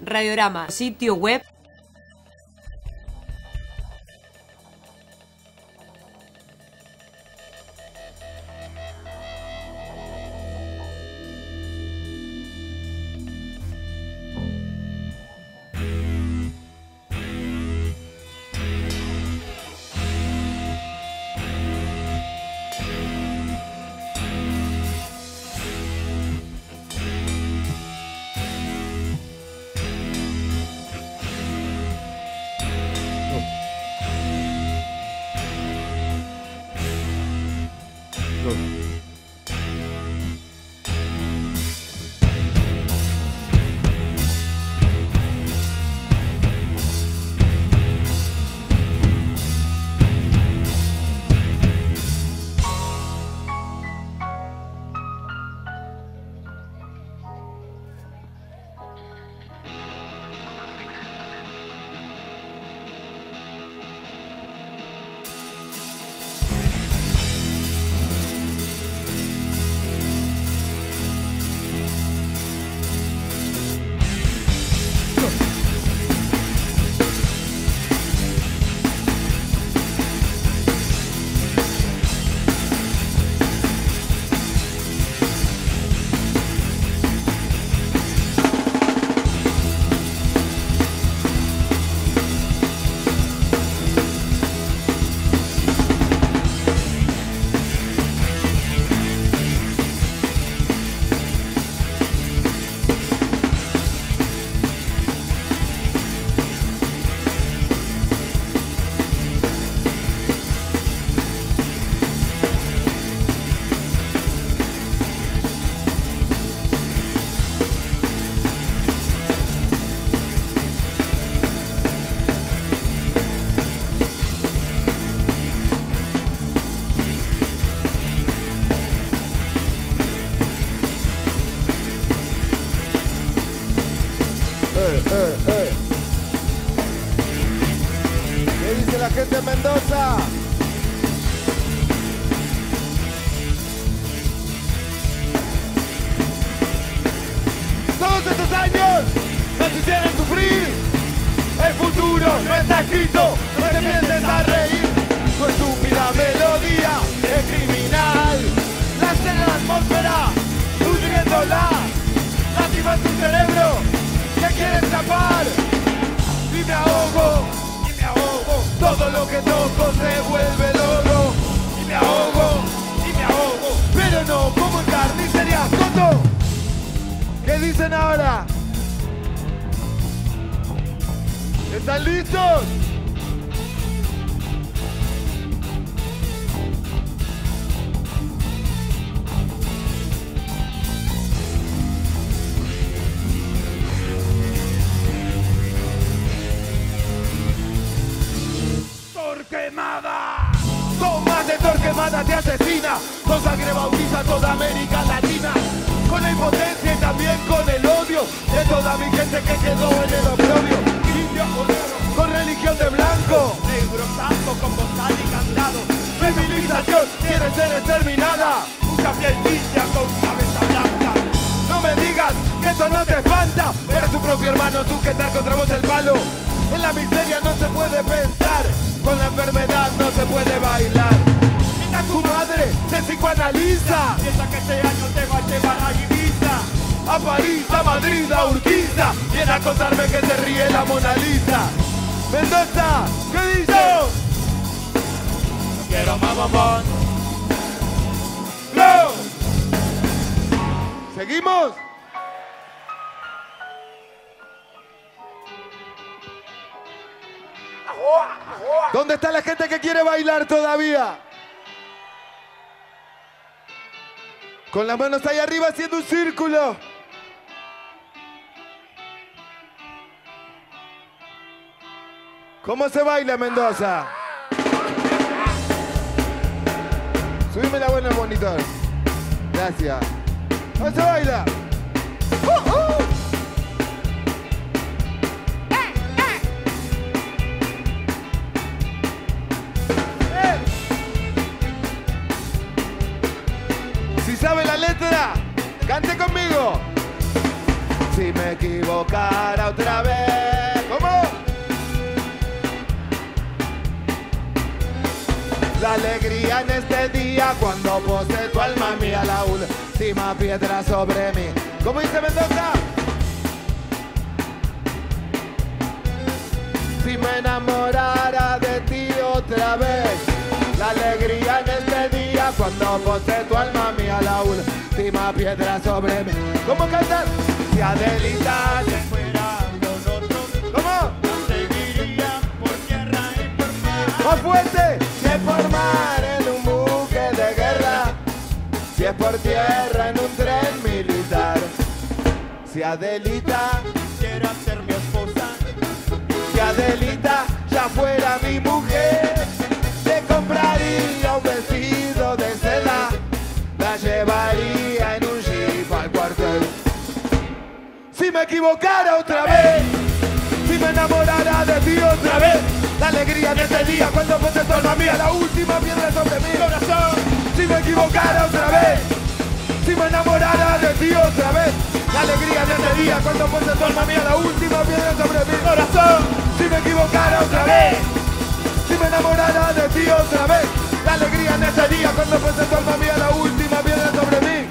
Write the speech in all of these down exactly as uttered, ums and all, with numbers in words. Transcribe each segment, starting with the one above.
Radiorama, sitio web. De Mendoza. Todos estos años nos hicieron sufrir. El futuro no está escrito, no te pienses a reír. Tu estúpida melodía es criminal. La escena, la atmósfera, nutriéndola. Lastima tu cerebro que quiere escapar. Y me ahogo. Todo lo que toco se vuelve loco. Y me ahogo, y me ahogo. Pero no como en carnicería, tonto. ¿Qué dicen ahora? ¿Están listos? Torquemada. Tomás de Torquemada te asesina. Con sangre bautiza toda América Latina. Con la impotencia y también con el odio de toda mi gente que quedó en el oprobio. Indio con religión de blanco. Negro santo con bozal y candado. Civilización quiere ser exterminada. Mucha piel limpia con cabeza blanca. No me digas que eso no te espanta. Eres tu propio hermano, tú que estás contra vos el palo. En la miseria no se puede pensar. Con la enfermedad no se puede bailar. Mira, tu madre se psicoanaliza. Piensa que este año te va a llevar a Ibiza, a París, a Madrid, a Urquiza. Viene a contarme que se ríe la Mona Lisa. Mendoza, ¿qué dices? No quiero más bombón. ¡No! ¿Seguimos? ¿Dónde está la gente que quiere bailar todavía? Con las manos ahí arriba haciendo un círculo. ¿Cómo se baila, Mendoza? Subime la buena al monitor. Gracias. ¿Cómo se baila? Uh, uh. ¿Sabe la letra? Cante conmigo. Si me equivocara otra vez. alegría en este día cuando pose tu alma mía la última piedra sobre mí. ¿Cómo dice Mendoza? Si me enamorara de ti otra vez, la alegría en este día cuando pose tu alma mía la última piedra sobre mí. ¿Cómo cantar? Si Adelita se fuera con otro, ¿cómo? Seguiría por tierra y por mar. Más fuerte. Si es por mar en un buque de guerra, si es por tierra en un tren militar. Si Adelita quisiera ser mi esposa, si Adelita ya fuera mi mujer, le compraría un vestido de seda, la llevaría en un jeep al cuartel. Si me equivocara otra vez, si me enamorara de ti otra vez, la alegría de este día cuando puse tu alma mía la última piedra sobre mi corazón. Si me equivocara otra vez, si me enamorara de ti otra vez, la alegría de este día cuando puse tu alma mía la última piedra sobre mi corazón. Si me equivocara otra vez, si me enamorara de ti otra vez, la alegría en este día cuando puse tu alma mía la última piedra sobre mí.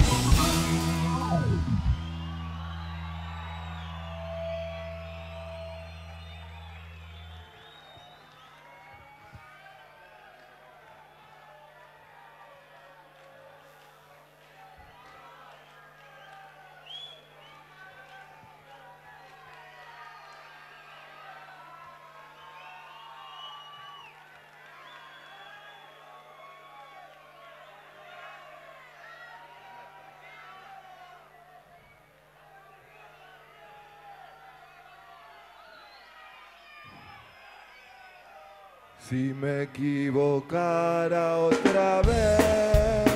Si me equivocara otra vez,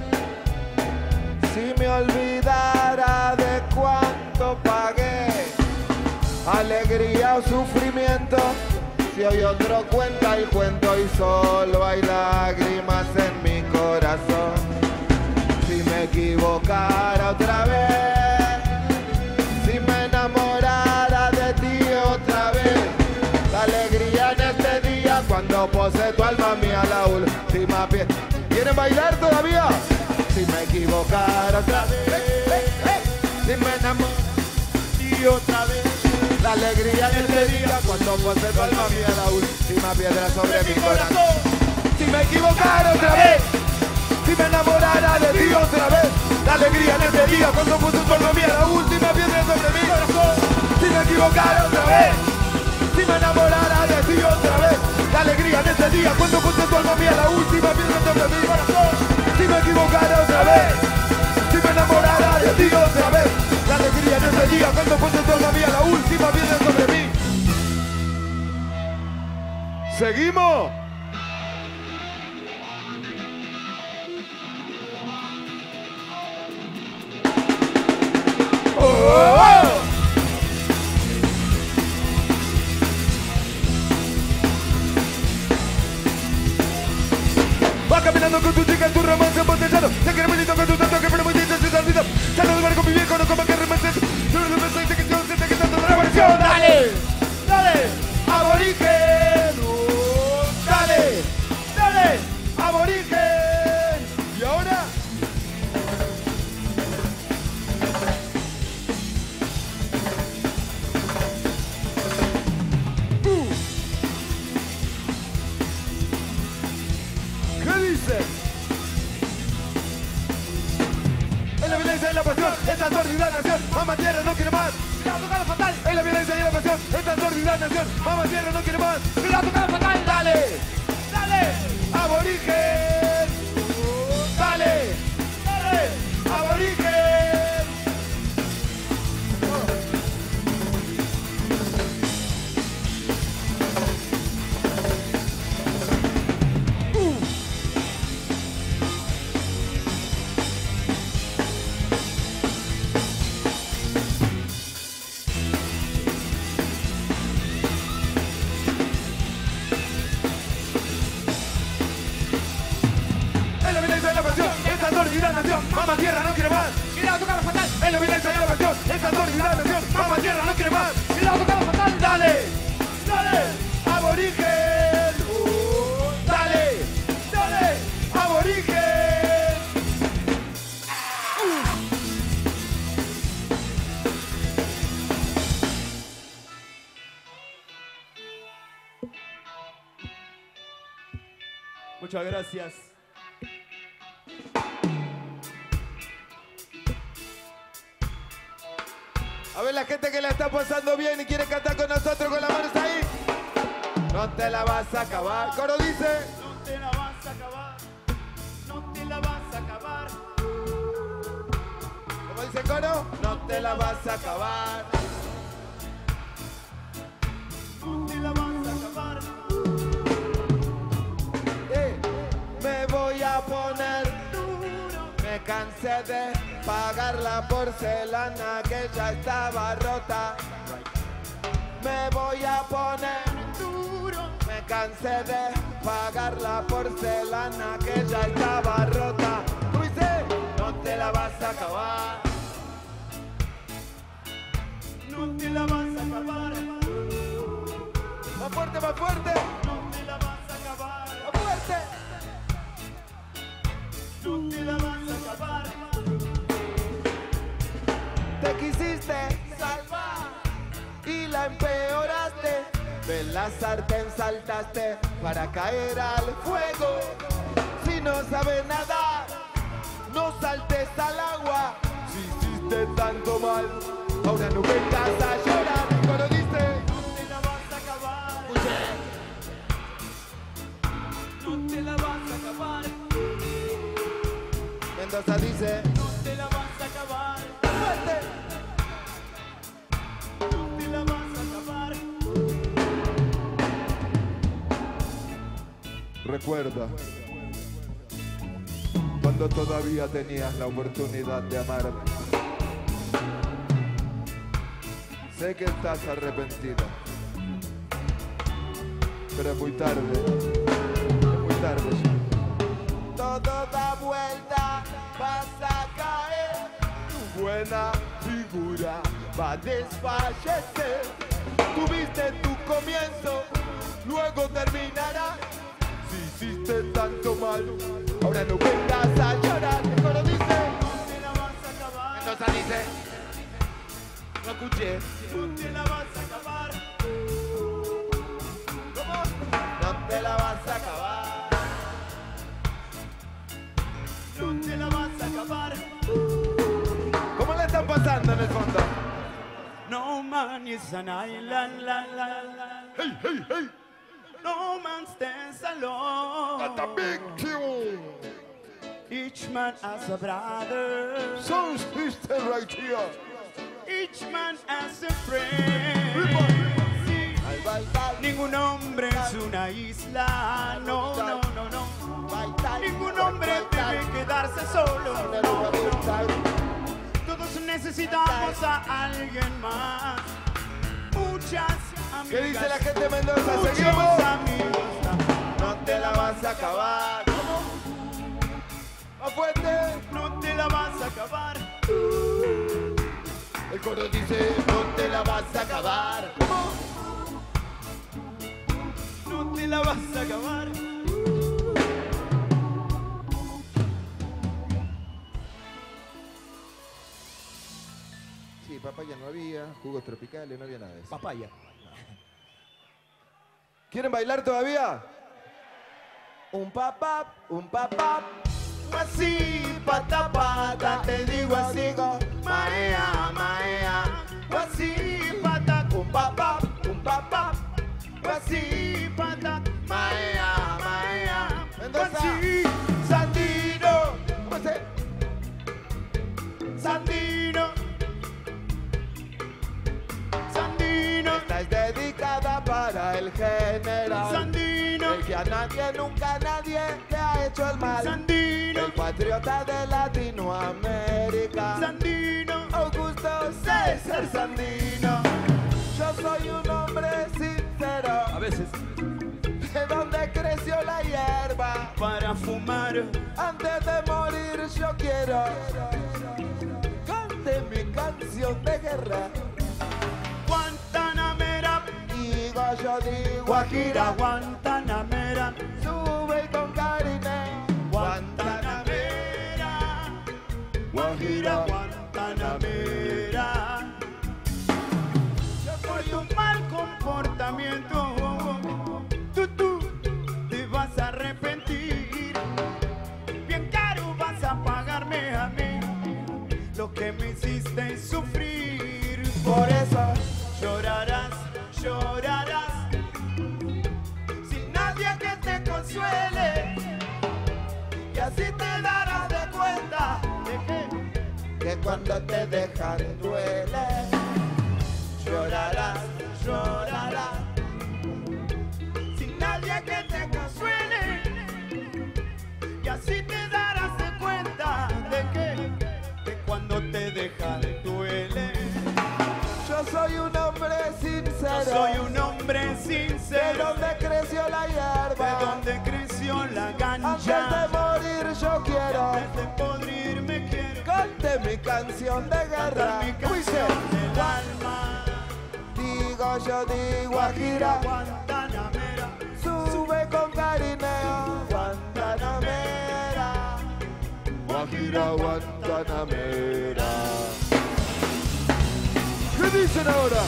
si me olvidara de cuánto pagué, alegría o sufrimiento, si hoy otro cuenta el cuento y solo hay lágrimas en mi corazón. Si me equivocara otra vez, si me enamorara de ti otra vez, la alegría en este día cuando pose tu alma mía la última piedra. ¿Quieren bailar todavía? Si me equivocara otra vez, si me enamorara de ti otra vez, la alegría en este día cuando pose tu alma mía la última piedra sobre mi corazón. Si me equivocara otra vez, si me enamorara de ti otra vez, la alegría en este día cuando pose tu alma mía la última piedra sobre mi corazón. Si me equivocara otra vez, si me enamorara de ti otra vez, la alegría en este día cuando puse tu alma mía la última piedra sobre mi corazón. Si me equivocara otra vez, si me enamorara de ti otra vez, la alegría en este día cuando puse tu alma mía la última piedra sobre mí. ¿Seguimos? ¡Oh! oh, oh. Caminando con tu chica en tu romance embotellado, te quiero bonito con tu tanto que pero muy dices y olvidas. Ya no duermo con mi viejo, no como que remanses. No lo ves, dice que yo siente que tanto la revolución. Dale, dale, aborigen. Dale, dale, aborigen. Y ahora esta sordida nación, mamá tierra no quiere más. Mira, toca la fatal. En la violencia y la pasión, esta sordida nación, mamá tierra no quiere más. Mira, toca la fatal. Dale, dale, aborigen. Dale, dale, aborigen. Oh. Mamá tierra no quiere más. Mira, toca la fatal. En la violencia y la pasión, esta sordida nación, mamá tierra no quiere más. Mira, toca la fatal. Dale, dale, aborigen. Uh, dale, dale, Muchas gracias. A ver la gente que la está pasando bien y quiere cantar con nosotros con las manos ahí. No te la vas a acabar. Coro dice. No te la vas a acabar. No te la vas a acabar. ¿Cómo dice el coro? No te la vas a acabar. No te la vas a acabar. Eh, me voy a poner duro. Me cansé de pagar la porcelana que ya estaba rota. Me voy a poner duro. Me cansé de pagar la porcelana que ya estaba rota. ¿Cómo dice? No te la vas a acabar. No te la vas a acabar. Más fuerte, más fuerte. No te la vas a acabar. Más fuerte. No te la vas a acabar. Te quisiste salvar y la empeoraste. De la sartén saltaste para caer al fuego. Si no sabes nadar, no saltes al agua. Si hiciste tanto mal, ahora no vengas a llorar. Cuando dice, No te la vas a acabar. No te la vas a acabar. Mendoza dice, No te la vas a acabar. fuerte. No te la vas a acabar. Recuerda cuando todavía tenías la oportunidad de amarme. Sé que estás arrepentida, pero es muy tarde, es muy tarde ya. Todo da vuelta, vas a caer, tu buena figura va a desfallecer. Tuviste tu comienzo, luego terminará. Si hiciste tanto mal, ahora no vengas a llorar. El coro dice, No te la vas a acabar. Mendoza dice, no escuché. No te la vas a acabar. ¿Cómo? No te la vas a acabar. No te la vas a acabar. ¿Cómo le están pasando en el fondo? No man is an island, la la la. Hey, hey, hey. No man stands alone. At the big tune. Each man has a brother. So sister right here. Each man has a friend. Sí. Al bailar, Ningún hombre es una isla. No, no, no, no. bailar, Ningún hombre debe quedarse solo. No, no. Todos necesitamos a alguien más. Muchas amigas. ¿Qué dice la gente de Mendoza? Muchos Seguimos. amigos. No te la vas a acabar. ¿Cómo? Más fuerte. No te la vas a acabar. El coro dice, no te la vas a acabar. ¿Cómo? No te la vas a acabar. Sí, papaya no había, jugos tropicales, no había nada de eso. Papaya. ¿Quieren bailar todavía? Un papá, un papá. Así, pata, pata, te digo así. Maea, maea. Así, pata, Un papá, un papá. así, pata. Maea, maea. Mendoza. Así, Sandino, ¿Cómo se? Sandino. Sandino, Esta es dedicada para el general. Sandino, El que a nadie, nunca nadie le ha hecho el mal. Sandino, El patriota de Latinoamérica. Sandino, Augusto César Sandino. Yo soy un hombre sincero. a veces De donde creció la hierba. para fumar. Antes de morir yo quiero. Cante mi canción de guerra. Guantanamera, Digo yo digo Guajira, Guajira. Guantanamera, Sube y con cariño. Guantanamera, Guajira, Guantanamera. Por tu mal comportamiento, tú, tú te vas a arrepentir. sufrir. Por eso Llorarás, llorarás, sin nadie que te consuele. Y así te darás de cuenta de que, que cuando te dejan duele. llorarás, llorarás, sin nadie que te consuele. Y así te darás de cuenta de que, de cuando te dejan duele. Yo soy un hombre sincero. Yo soy un hombre De sincero. donde creció la hierba. De donde creció la Antes ganja. de morir yo quiero. Antes de podrir me quiero. Cante mi canción de guerra. Cantar mi Dice, canción del alma. digo yo digo Guajira. Guantanamera. Sube con carineo. Guantanamera. Guajira, Guantanamera. ¿Qué dicen ahora?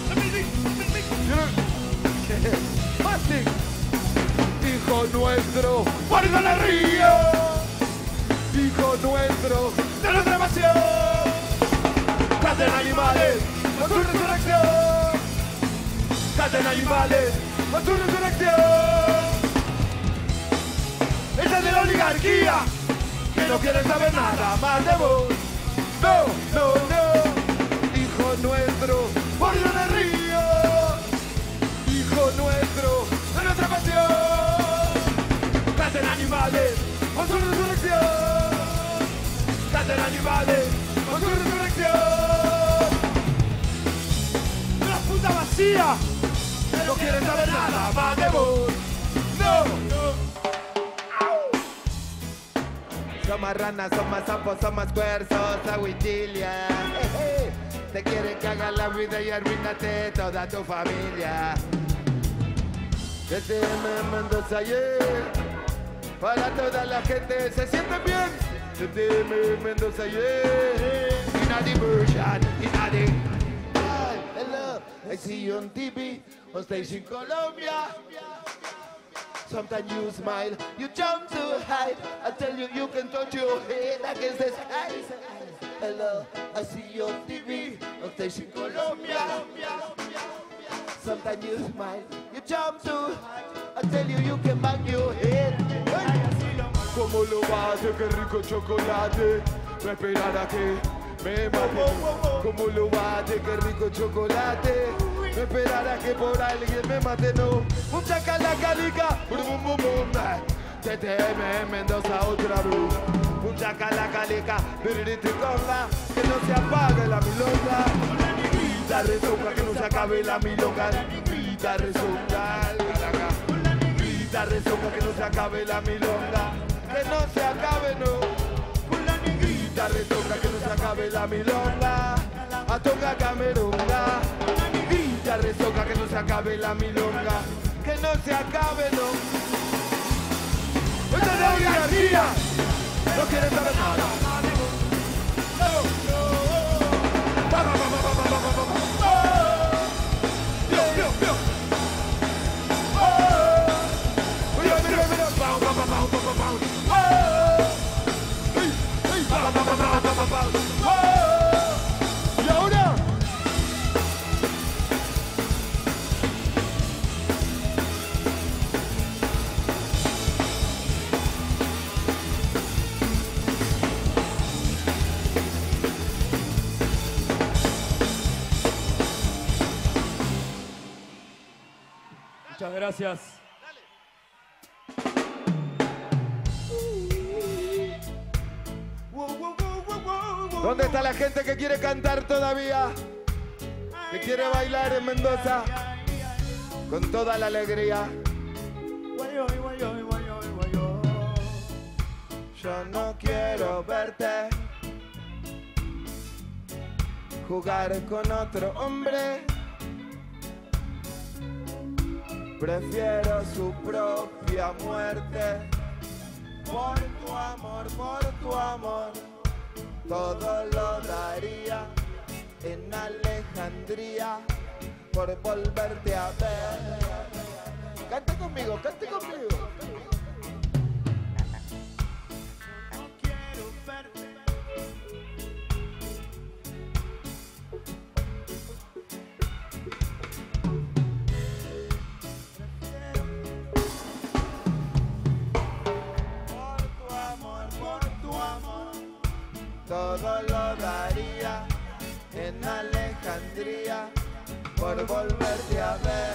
Fácil. Hijo nuestro, guarda el río. Hijo nuestro, de nuestra pasión. Canten animales, con su resurrección. Canten animales, con su resurrección. Esa es de la oligarquía, que no quiere saber nada más de vos. No, no, no. Hijo nuestro, guarda el río. Hijo nuestro, de nuestra pasión. Canten animales, con su resurrección. Canten animales, con su resurrección. Una puta vacía, que no quiere saber nada más de vos. No, no. Somos ranas, somos sapos, somos cuerzos, aguitilia. Te quieren cagar la vida y arruínate toda tu familia. Desde Mendoza, yeah. Para toda la gente, ¿se sienten bien? Desde Mendoza, yeah. Inadi version, Inadi. Hi, hello, I see you on T V, on Station Colombia. Sometimes you smile, you jump too high. I tell you, you can touch your head against the sky. Hello, I see you on T V, on Station Colombia. Sometimes you smile, you jump too high. I tell you, you can bang your head. Como lo bate, qué rico chocolate. No esperar a que me mate. Como lo bate, qué rico chocolate. No esperar a que por alguien me mate, no. Mucha calacalica, bum bum bum bum. T T M Mendoza otra vez. Mucha calacalica, birriti conga. Que no se apague la milonga. Grita, rezonga, que no se acabe la milonga. Grita, rezonga, grita, rezonga, que no se acabe la milonga. Que no se acabe, no. Grita, rezonga, que no se acabe la milonga. A toca camerunga. Grita, rezonga, que no se acabe la milonga. Que no se acabe, no. Esta es la oligarquía. No quiere saber nada. No, no. Ba, ba, ba, ba, ba, ba, ba, ba, ba. Pio, pio, pio. Mira, mira, mira. Pau, pau, pau, pau, pau, pau. Hey, hey. Ba, ba, ba, ba, ba, ba, ba, ba. Y ahora. Muchas gracias. ¿Dónde está la gente que quiere cantar todavía? Que quiere bailar en Mendoza con toda la alegría. Yo no quiero verte jugar con otro hombre. Prefiero su propia muerte. Por tu amor, por tu amor, todo lo daría en Alejandría por volverte a ver. Cante conmigo, cante conmigo. volverte a ver.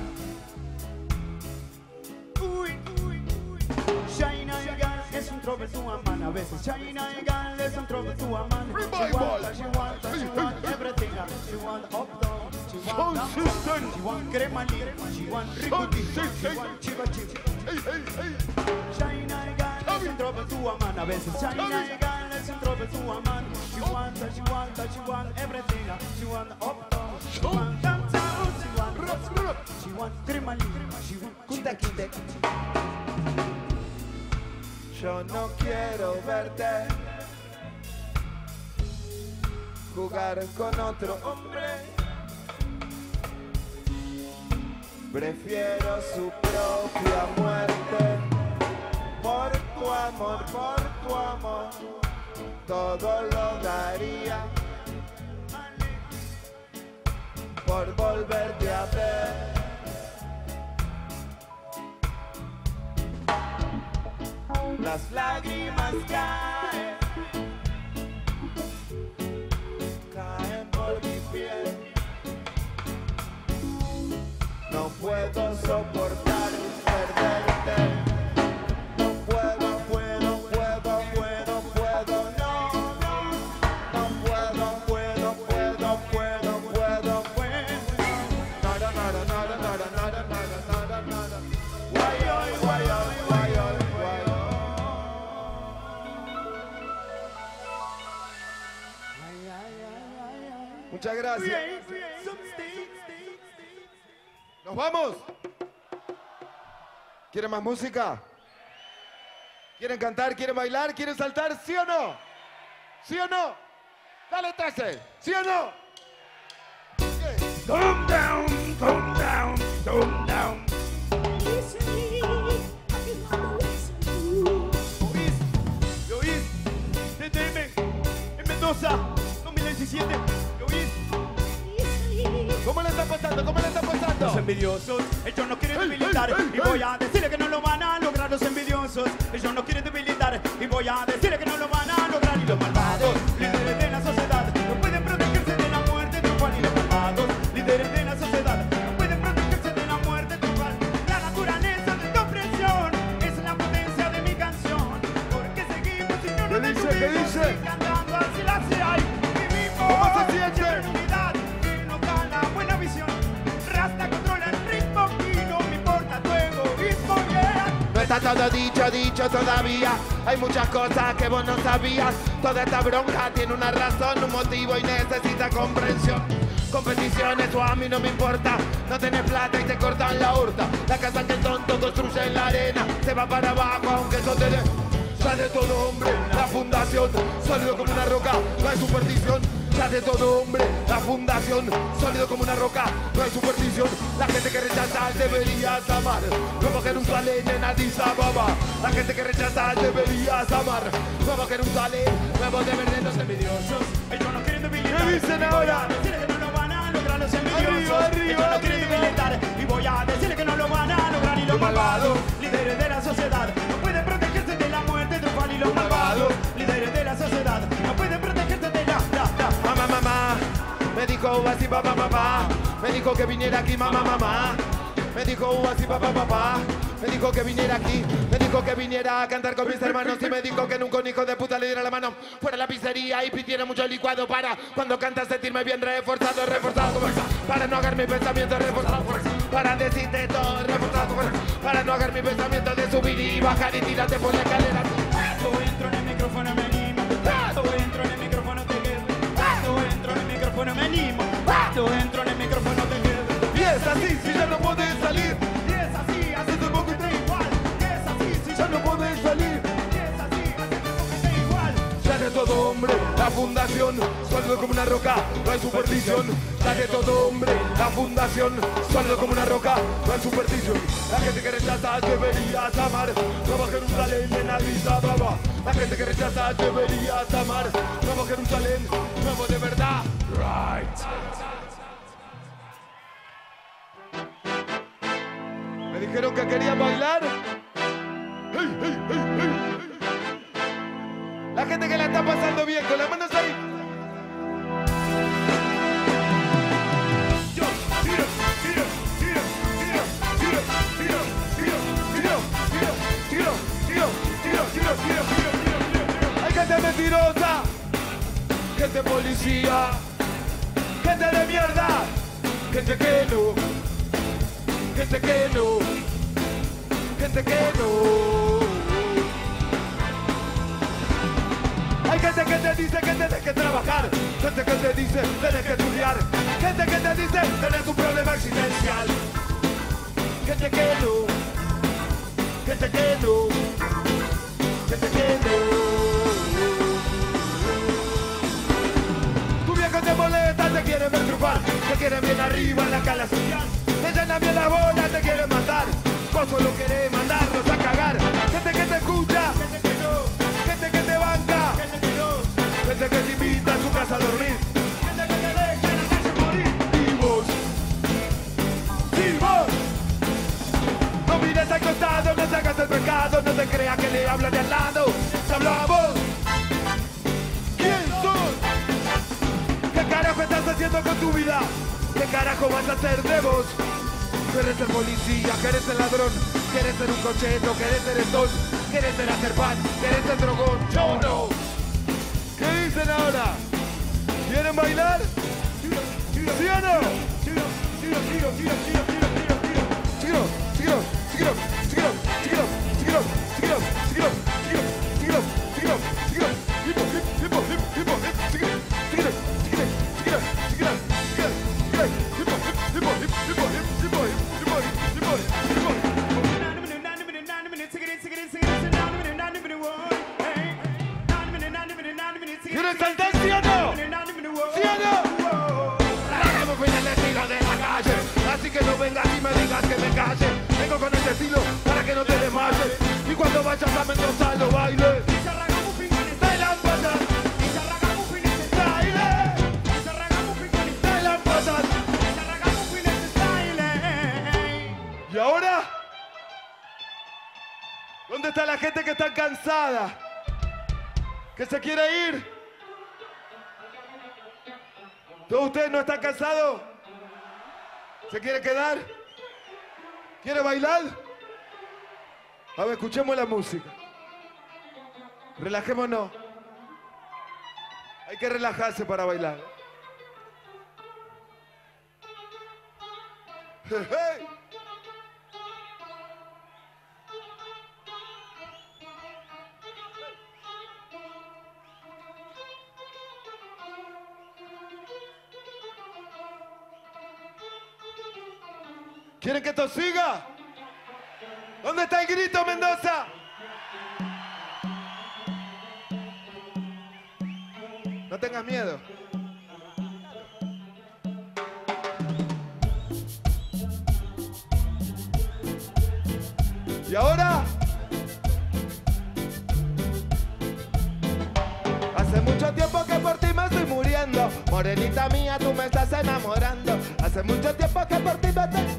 Uy, uy, uy. China Girl es un trouble to a man a veces. China Girl es un trouble to a man. She want, she want, she want everything. She want up down, she want down, down. She want cremali, she want ricotti, she want chiva chiva. China Girl es un trouble to a man a veces. China Girl es un trouble to a man. She want, she want, she want everything. She want up down, she want down, down. She want, she want cremali, she want chiva chiva. Yo no quiero verte jugar con otro hombre. Prefiero su propia muerte. Por tu amor, por tu amor, todo lo daría. Por volverte a ver. Las lágrimas caen, caen por mi piel. No puedo soportar perderte. No puedo, puedo, puedo, puedo, puedo, no, no. No puedo, puedo, puedo, puedo, puedo, puedo. Nada, nada, nada, nada, nada, nada, nada, nada. Guay, guay, guay, guay, guay, guay. Muchas gracias. Nos vamos. ¿Quieren más música? ¿Quieren cantar? ¿Quieren bailar? ¿Quieren saltar? ¿Sí o no? ¿Sí o no? Dale trece. ¿Sí o no? Calm down, calm down, calm down. ¿Lo oís? T T M en Mendoza, dos mil diecisiete. ¿Lo oís? ¿Cómo le está pasando? ¿Cómo le está pasando? Los envidiosos, ellos no quieren debilitar. Y voy a decirle que no lo van a lograr. Los envidiosos, ellos no quieren debilitar. Y voy a decirle que no lo van a lograr. Y los malvados, líderes de la sociedad, no pueden protegerse de la muerte triunfal. Y los malvados, líderes de la sociedad, no pueden protegerse de la muerte triunfal. La naturaleza de tu opresión es la potencia de mi canción. Porque seguimos y no nos ¿Qué dice? ¿Qué detuvimos, dice? y cantando así la se hay. Vivimos ¿Cómo se siente? siempre en unidad, que nos da la buena visión. Rasta controla el ritmo y no me importa tu egoísmo, yeah. No está todo dicho, dicho todavía. Hay muchas cosas que vos no sabías. Toda esta bronca tiene una razón, un motivo y necesita comprensión. Competiciones o a mí no me importa. No tenés plata y te cortan la hurta. La casa que el tonto construye en la arena se va para abajo aunque eso te dé. Ya de todo hombre, la fundación, sólido como una roca, no hay superstición. Ya de todo hombre, la fundación, sólido como una roca, no hay superstición. La gente que rechaza deberías amar, Nueva Jerusalén en Addis Ababa. La gente que rechaza deberías amar, Nueva Jerusalén, nuevo deber de los envidiosos. Ellos no quieren debilitar. ¿Qué dicen ahora? Decirle que no lo van a lograr los envidiosos. Arriba, arriba, Ellos no quieren arriba. debilitar. Y voy a decirle que no lo van a lograr. Y los Los malvados, malvados, líderes de la sociedad, no pueden protegerse de la muerte triunfal. Y los Los malvados, malvados, líderes de la sociedad, no pueden protegerse de la, la, la. Mamá, mamá, me dijo así papá, papá. Me dijo que viniera aquí, mamá, mamá. Me dijo así papá, papá. Me dijo que viniera aquí, me dijo que viniera a cantar con mis hermanos. Y me dijo que nunca un hijo de puta le diera la mano fuera a la pizzería y pidiera mucho licuado para cuando canta sentirme bien reforzado, reforzado. Para no hacer mi pensamiento reforzado, para decirte todo reforzado. Para no hacer mi pensamiento de subir y bajar y tirarte por la escalera. Cuando entro en el micrófono me animo. Cuando entro en el micrófono te quedo. Cuando entro en el micrófono me animo. Cuando entro en el micrófono te quedo. Y es así, si ya no puedes salir. Y es así, hace tiempo que te igual. Y es así, si Ya no puedes salir. Y es así, hace tiempo que te igual. Ya de todo hombre, la fundación, sólido como una roca, no hay superstición. Ya de todo hombre, la fundación, sólido como una roca, no hay superstición. La gente que rechaza deberías amar, Nueva Jerusalén en Addis Ababa. La gente que rechaza deberías amar, Nueva Jerusalén, nuevo de verdad. Right. Me dijeron que querían bailar. Hey, hey, hey, hey. La gente que la está pasando bien, con las manos ahí. Yo tiro, tiro, policía. Gente de mierda, gente que no, gente que no, gente que no. Hay gente que te dice que tienes que trabajar, gente que te dice que tienes que estudiar, gente que te dice que tienes un problema existencial. Gente que no, gente que no, gente que no. Tu viejo te molesta, te quiere ver triunfar, te quiere bien arriba en la escala social, te llenan bien la bola, te quiere matar, vos solo querés mandarlos a cagar. Gente que te escucha, gente que no, gente que te banca, gente que no, gente que te invita a su casa a dormir, gente que te deja en la calle morir. Y vos, y vos, no mires al costado, no te hagas el pecado, no te creas que le hablan de al lado, te hablo a vos. ¿Quién sos? ¿Qué carajo estás haciendo con tu vida? ¿Qué carajo vas a hacer de vos? ¿Querés ser policía? ¿Querés ser ladrón? ¿Querés ser un cocheto? ¿Querés ser estón? ¿Querés ser hacer pan? ¿Querés ser drogón? Yo no. ¿Qué dicen ahora? ¿Quieren bailar? ¿Sí o no? Siglo, siglo, siglo, siglo, siglo, siglo, siglo, siglo, siglo, siglo, siglo, siglo, siglo, siglo, siglo, siglo, siglo, siglo, hip hop, hip hop, hip hip hop, hip siglo, siglo, siglo, siglo, siglo, siglo, siglo, hip hop, hip hop, hip hip hop, hip hip hop, hip hop, hip hop, hip hop. ¿Quieren saltar, sí o no? ¿Sí o no? Hagamos fin el estilo de la calle, así que no vengas y me digas que me calle. Vengo con este estilo para que no te desmayes, y cuando vayas a Mendoza lo baile. ¡Dale lámparas! ¡Baile! ¡Dale lámparas! ¿Y ahora? ¿Dónde está la gente que está cansada? ¿Que se quiere ir? ¿Todos ustedes no están cansados? ¿Se quiere quedar? ¿Quiere bailar? A ver, escuchemos la música. Relajémonos. Hay que relajarse para bailar. Hey. ¿Quieren que esto siga? ¿Dónde está el grito, Mendoza? No tengas miedo. ¿Y ahora? Hace mucho tiempo que por ti me estoy muriendo. Morenita mía, tú me estás enamorando. Hace mucho tiempo que por ti me estoy...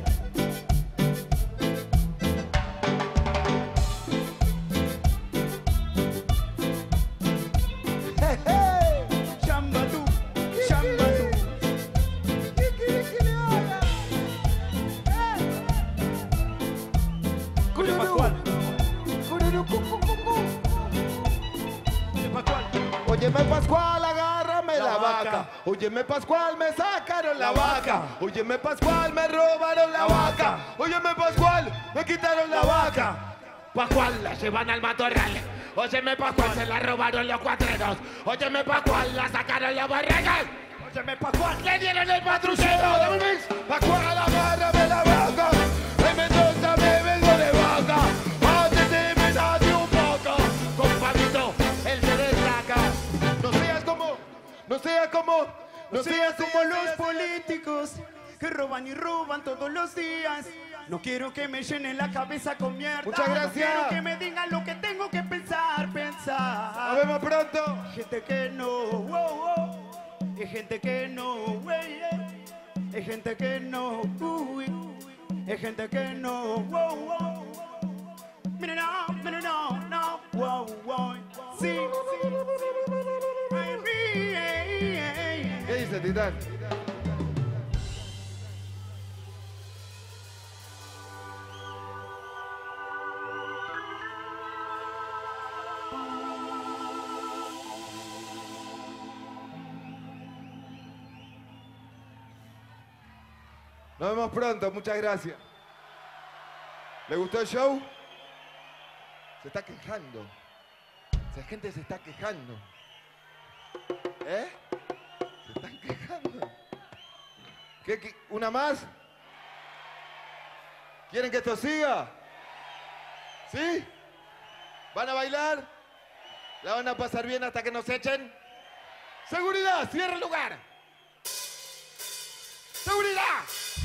Óyeme Pascual, agárrame la, la vaca. vaca. Óyeme Pascual, me sacaron la, la vaca. vaca. Óyeme Pascual, me robaron la, la vaca. vaca. Óyeme Pascual, me quitaron la, la vaca. Pascual, la llevan al matorral. Óyeme Pascual, se la robaron los cuatreros. Óyeme Pascual, la sacaron los borregos. Óyeme Pascual, le dieron el patrullero. Dame un mix. Pascual, agárrame la vaca. En Mendoza me vengo de vaca. Antes de me da de un poco. Compadrito, él se destaca. No seas como, no seas como, no seas como los políticos que roban y roban todos los días. No quiero que me llenen la cabeza con mierda. Muchas gracias. No quiero que me digan lo que tengo que pensar, pensar. Nos vemos pronto. Gente que no, wow, wow. Hay gente que no, wey, eh. Hay gente que no, uy. Hay gente que no, wow, wow. Mira no, mira no, no, wow, wow. Sí, sí. ¿Qué dice, Titán? Nos vemos pronto, muchas gracias. ¿Le gustó el show? Se está quejando. Esa gente se está quejando. ¿Eh? Se están quejando. ¿Qué, qué? ¿Una más? ¿Quieren que esto siga? ¿Sí? ¿Van a bailar? ¿La van a pasar bien hasta que nos echen? ¡Seguridad! ¡Cierra el lugar! ¡Seguridad!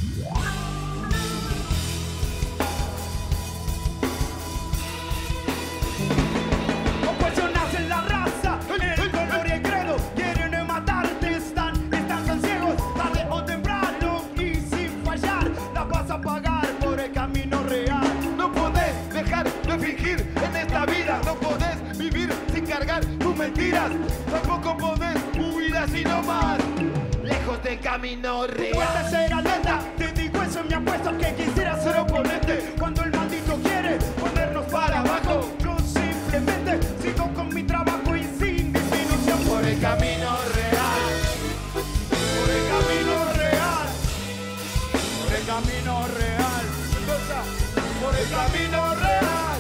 Ocasionas en la raza, en el color y el credo. Quieren matarte, están, están tan ciegos. Tarde o temprano y sin fallar, la vas a pagar por el camino real. No podés dejar de fingir en esta vida. No podés vivir sin cargar tus mentiras. Tampoco podés huir así nomás, lejos del camino real. Puedes ser atleta, te digo eso, me apuesto que quisiera ser oponente. Cuando el maldito quiere ponernos para abajo, yo simplemente sigo con mi trabajo y sin disminución. Por el camino real, Por el camino real, por el camino real, por el camino real.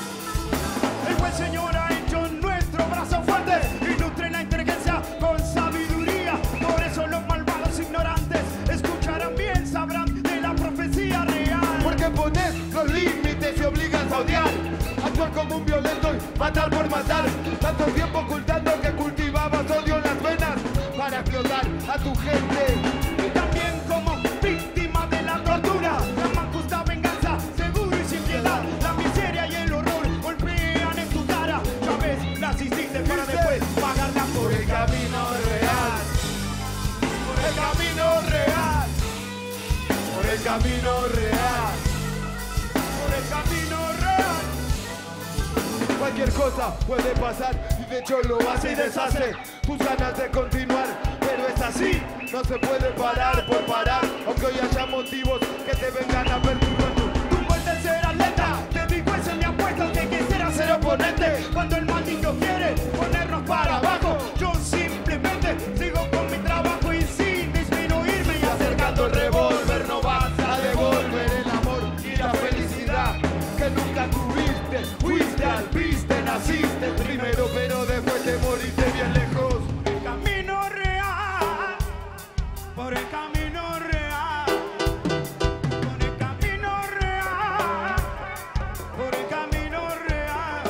el buen Señor ha hecho nuestro brazo fuerte y nutre la inteligencia con sabiduría. Por eso los malvados ignorantes escucharán bien, sabrán de la profecía real. Porque pones los límites y obligas a odiar, actuar como un violento y matar por matar. Tanto tiempo ocultando que cultivabas odio en las venas para explotar a tu gente. Y también como víctima de la tortura, la más justa venganza, seguro y sin piedad. La miseria y el horror golpean en tu cara. Ya ves, las hiciste para después pagarla por el camino real. Por el camino real, Por el camino real, por el camino real. cualquier cosa puede pasar y de hecho lo hace y deshace tus ganas de continuar, pero es así, no se puede parar por parar, aunque hoy haya motivos que te vengan a perturbar. Tú puedes ser atleta, te digo eso, me apuesto que quisiera ser oponente. Cuando el maldito quiere ponernos para abajo, yo simplemente sigo con mi trabajo y sin disminuirme y acercando el revólver. No vas a devolver el amor y la felicidad que nunca tuviste. Fuiste al viste, naciste primero, pero después te moriste bien lejos. Por el camino real, por el camino real, por el camino real, por el camino real,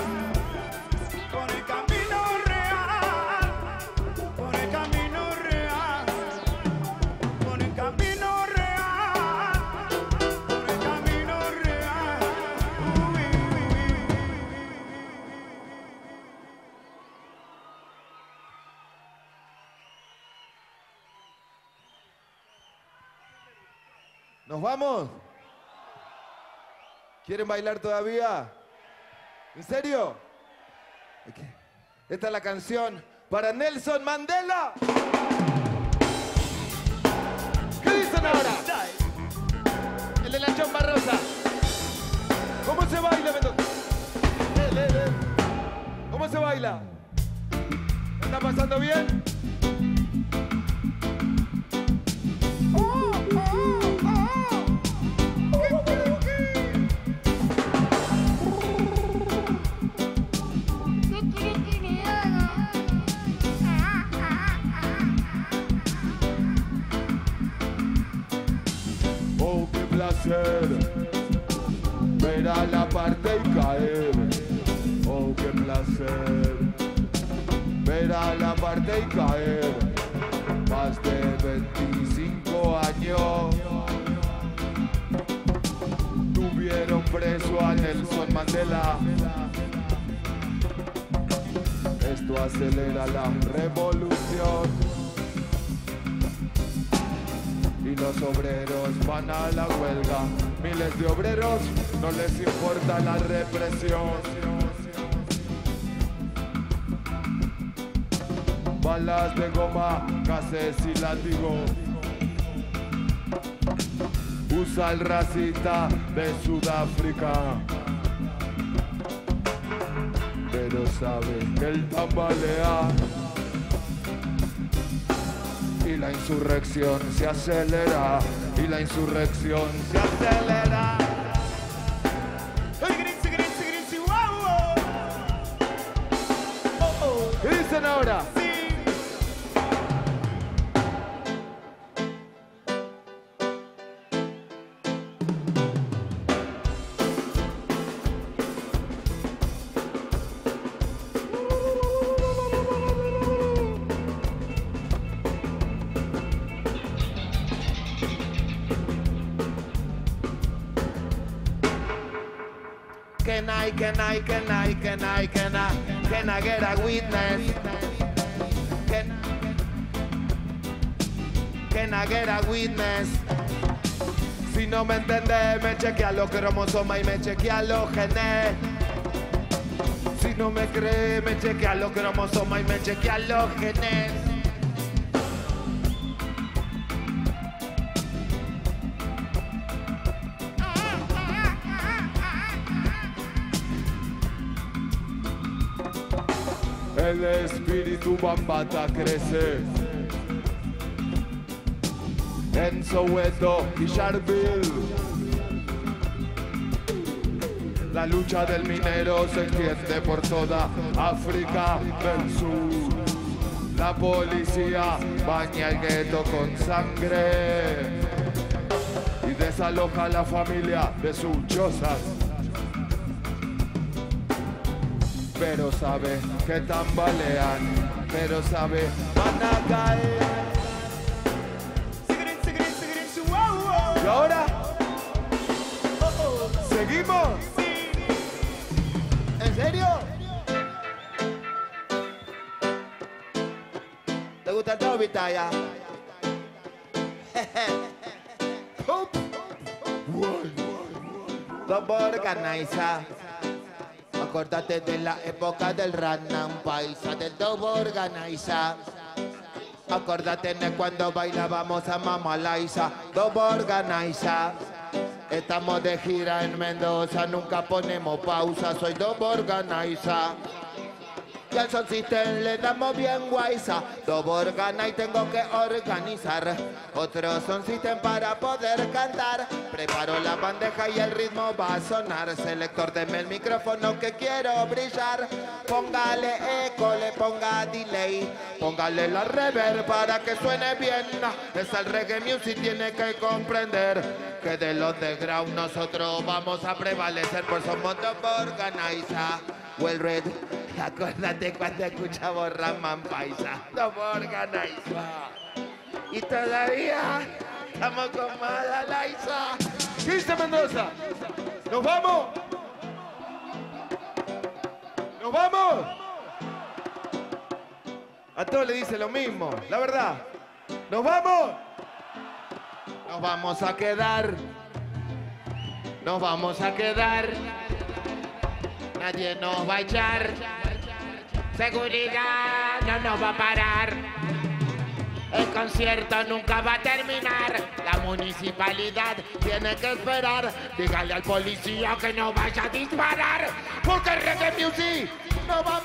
por el camino real, por el camino real, por el camino real, por el camino real. Uy, uy, uy. ¿Nos vamos? ¿Quieren bailar todavía? ¿En serio? Ok. Esta es la canción para Nelson Mandela. ¿Qué dicen ahora? El de la chomba rosa. ¿Cómo se baila, Mendoza? Eh, eh, eh. ¿Cómo se baila? ¿La está pasando bien? Oh, qué placer ver a la parte y caer. Oh, qué placer ver a la parte y caer. Más de veinticinco años tuvieron preso a Nelson Mandela. Esto acelera la revolución y los obreros van a la huelga. Miles de obreros no les importa la represión. Balas de goma, gases y látigo. Usa el racista de Sudáfrica, pero sabe que él tambalea y la insurrección se acelera, y la insurrección se acelera. Hey, grinzi, grinzi, grinzi, wow, wow. Oh, oh. ¿Qué dicen ahora? Sí. Can I, can I, can I, can I, can I, can I get a witness? Can, can I get a witness? Si no me entendés, me chequea los cromosomas y me chequea los genes. Si no me crees, me chequea los cromosomas y me chequea los genes. El espíritu bambata crece en Soweto y Sharpeville. La lucha del minero se extiende por toda África del Sur. La policía baña el gueto con sangre y desaloja a la familia de sus chozas. Pero sabe que tambalean, pero sabe van a caer. Sigrin, sigrin, sigrin, su, wow, wow. ¿Y ahora? Oh, oh. ¿Seguimos? Sí. ¿En serio? ¿Te gusta el todo, Vitaya? Double organiza. Acordate de la época del Ranam Paisa, del Double Organiza. Acordate de cuando bailábamos a Mama Laisa, Double Organiza. Estamos de gira en Mendoza, nunca ponemos pausa, soy Double Organiza. Y al Sound System le damos bien guaysa. Double Organiza y tengo que organizar otro Sound System para poder cantar. Preparo la bandeja y el ritmo va a sonar. Selector, deme el micrófono que quiero brillar. Póngale eco, le ponga delay. Póngale la reverb para que suene bien. Es el reggae music, tiene que comprender que del underground nosotros vamos a prevalecer. Por somos Double Organiza. Well Red, acuérdate cuando escuchamos Raman Paisa, Double Organiza. Y todavía estamos con Mala Laisa. ¿Qué dice Mendoza? ¿Nos vamos? ¿Nos vamos? A todos le dice lo mismo, la verdad. ¿Nos vamos? Nos vamos a quedar. Nos vamos a quedar. Nadie nos va a echar. Seguridad no nos va a parar. El concierto nunca va a terminar. La municipalidad tiene que esperar. Dígale al policía que no vaya a disparar, porque el reggae music no va a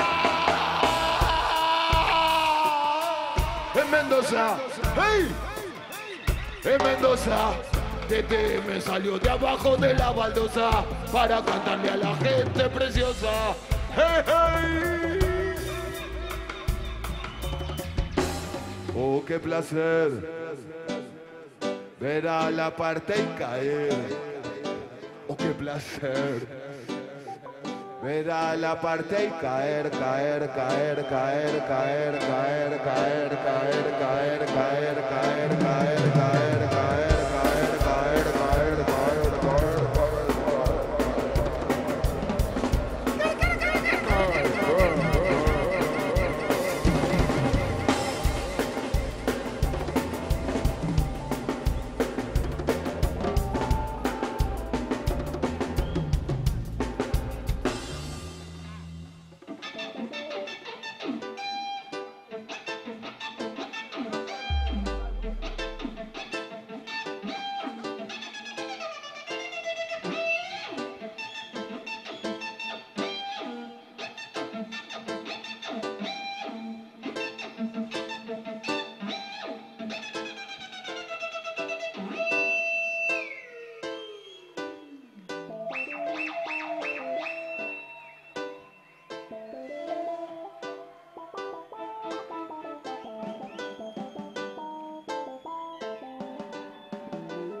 parar. En Mendoza, ¡hey! En Mendoza, Tete me salió de abajo de la baldosa para cantarle a la gente preciosa. ¡Hey, hey! Oh, qué placer ver a la parte y caer. Oh, qué placer ver a la parte y caer, caer, caer, caer, caer, caer, caer, caer, caer, caer, caer, caer, caer, caer, caer.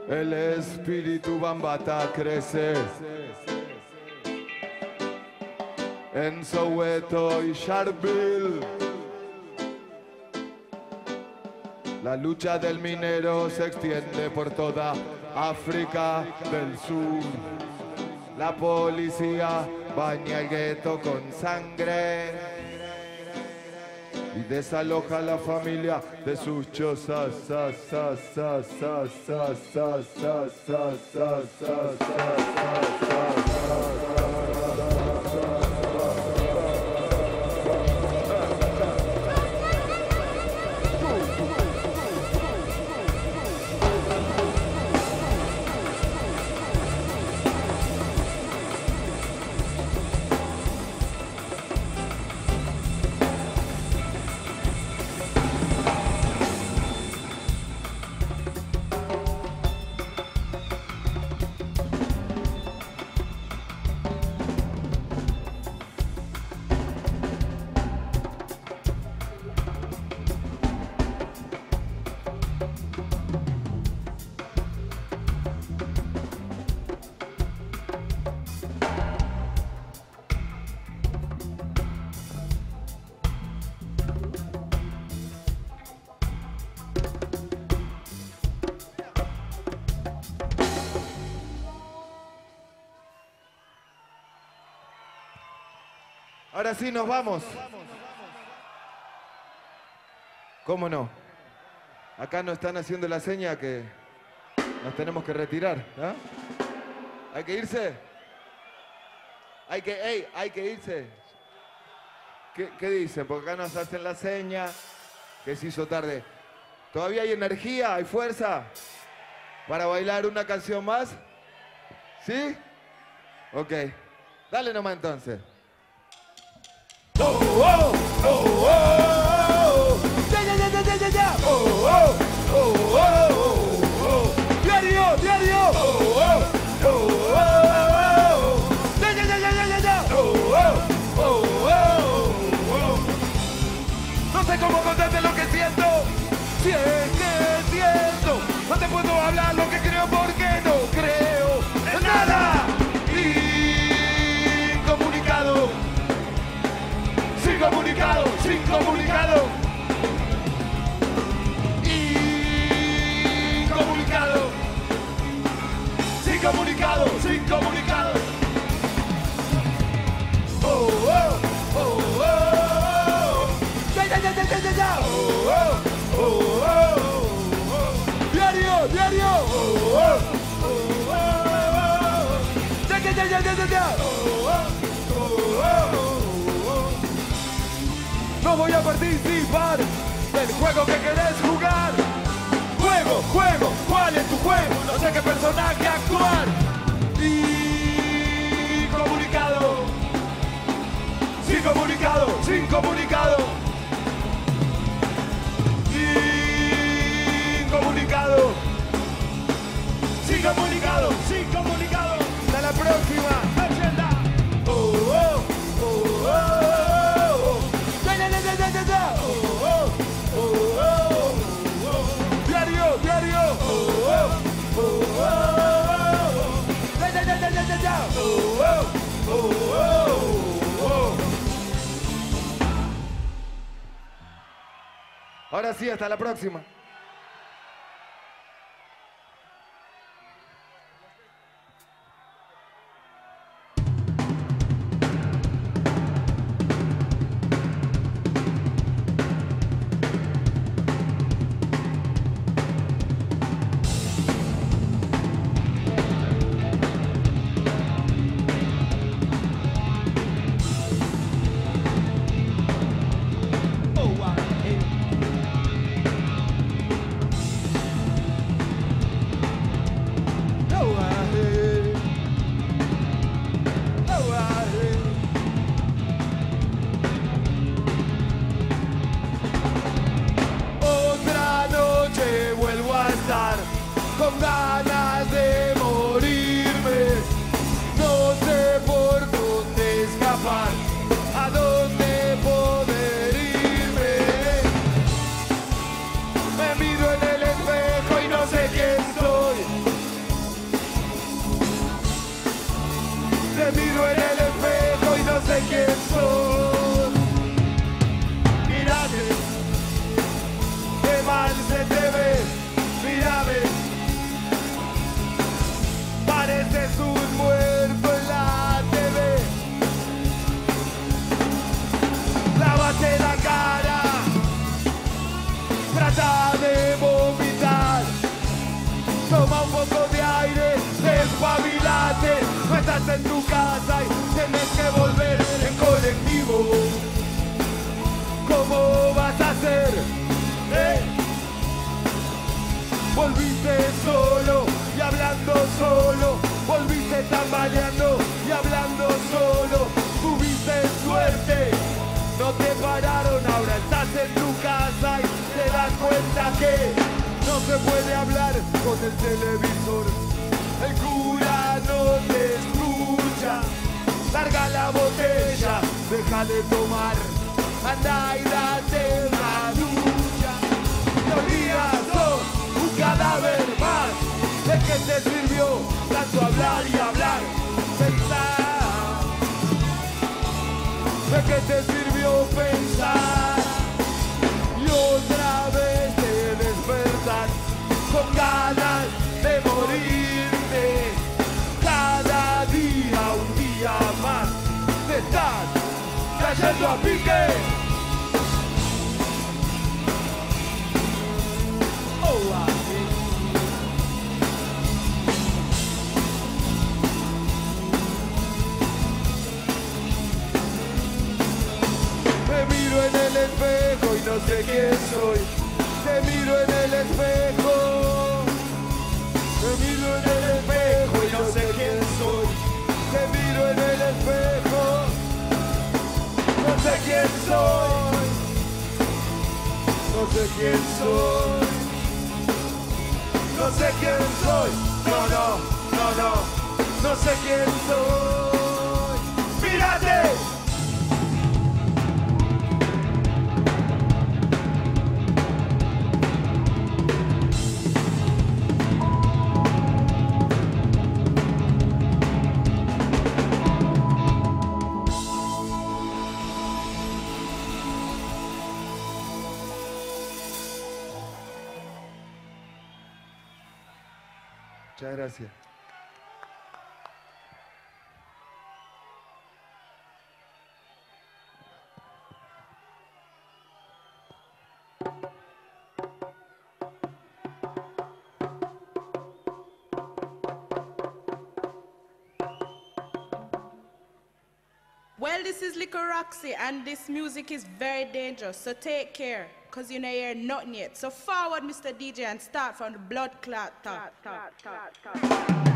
El espíritu bambata crece en Soweto y Sharpeville. La lucha del minero se extiende por toda África del Sur. La policía baña el gueto con sangre y desaloja a la familia de sus chozas. Sa, sa, sa, sa, sa, sa, sa, sa, sa, sa, Ahora sí nos vamos. ¿Cómo no? Acá nos están haciendo la seña que nos tenemos que retirar, ¿ah? ¿Hay que irse? Hay que, hey, hay que irse. ¿Qué, qué dicen? Porque acá nos hacen la seña que se hizo tarde. ¿Todavía hay energía? ¿Hay fuerza para bailar una canción más? ¿Sí? Ok. Dale nomás entonces. Oh, oh, oh, oh, oh. Ya, ya, ya, ya, ya, ya. Oh, oh, oh, oh, oh. Diario, diario. Oh, oh, oh, oh. Ya, ya, ya, ya, ya, ya. Oh, oh, oh, oh, oh. No sé cómo contarte lo que siento. Si es que siento. No te puedo hablar lo que creo porque no creo en nada. Incomunicado. Sin comunicado, sin comunicado. Incomunicado. Sin comunicado, sin comunicado. Oh, oh, oh, oh. Ya, ya, ya, ya, ya, ya, ya. Oh, oh, oh, oh. Diario, diario. Oh, oh, oh, oh. Ya, ya, ya, ya, ya, ya. Oh, oh, oh, oh. No voy a participar del juego que querés jugar. Juego, juego, ¿cuál es tu juego? No sé qué personaje actuar. Incomunicado. Sin comunicado, sin comunicado. Incomunicado. Sin comunicado, sin comunicado. Hasta la próxima. Oh, oh, oh, oh. Oh, oh, oh, oh, oh. Diario, diario. Oh, oh, oh, oh. Ya, ya, ya, ya, ya, ya. Oh, oh, oh, oh. Ahora sí, hasta la próxima. Me miro en el espejo y no sé quién soy. Mírate, qué mal se te ve. Mírame, pareces un muerto en la T V. Lávate la cara, trata de vomitar. Toma un poco de aire, despabilate. No estás en tu casa y tienes que volver en colectivo. ¿Cómo vas a hacer? ¿Eh? Volviste solo y hablando solo. Volviste tambaleando y hablando solo. Tuviste suerte, no te pararon. Ahora estás en tu casa y te das cuenta que no se puede hablar con el televisor. El cura no te escucha. Larga la botella, deja de tomar. Anda y date una ducha. Los días son un cadáver más. ¿De qué te sirvió tanto hablar y hablar? Pensar. ¿De qué te sirvió pensar? Y otra vez te despertas con ganas de morirte. Cada día un día más te estás cayendo a pique. Oh, ah. Me miro en el espejo y no sé quién soy. Te miro en el espejo. Me miro en el espejo y no sé quién soy. Te miro en el espejo. No sé quién soy. No sé quién soy. No sé quién soy. No, no, no, no. No sé quién soy. ¡Mírate! Muchas gracias. Well, this is Little Roxy, and this music is very dangerous, so take care, because you know you're nothing yet. So forward, Mister D J, and start from the blood clot top. top, top, top, top.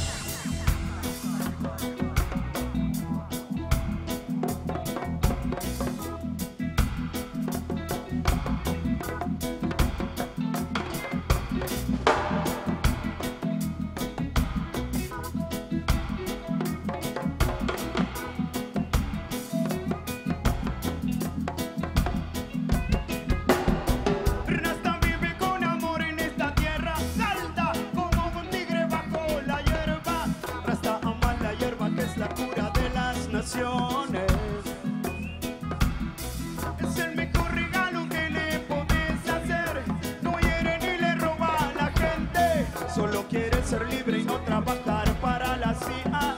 Es el mejor regalo que le podés hacer. No hiere ni le roba a la gente. Solo quiere ser libre y no trabajar para la C I A.